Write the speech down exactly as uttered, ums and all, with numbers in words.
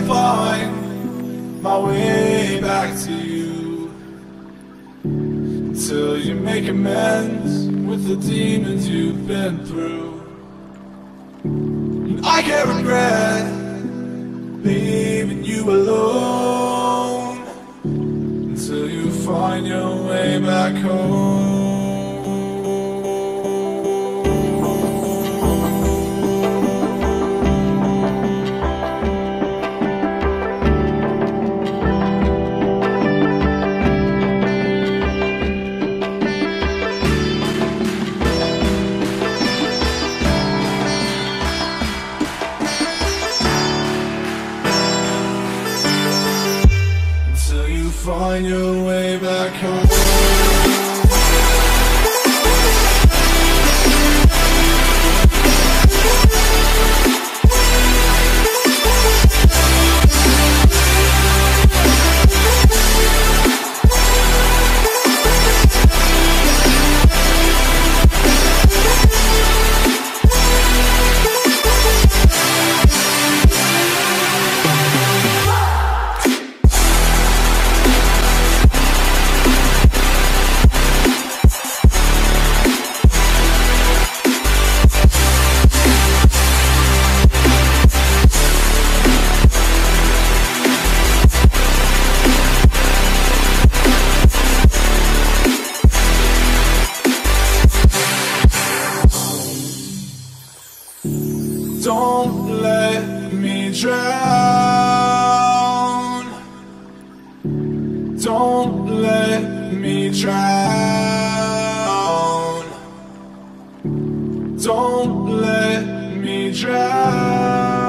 find my way back to you, till you make amends with the demons you've been through. And I can't regret leaving you alone until you find your way back home. Find your way back home. Don't let me drown. Don't let me drown. Don't let me drown.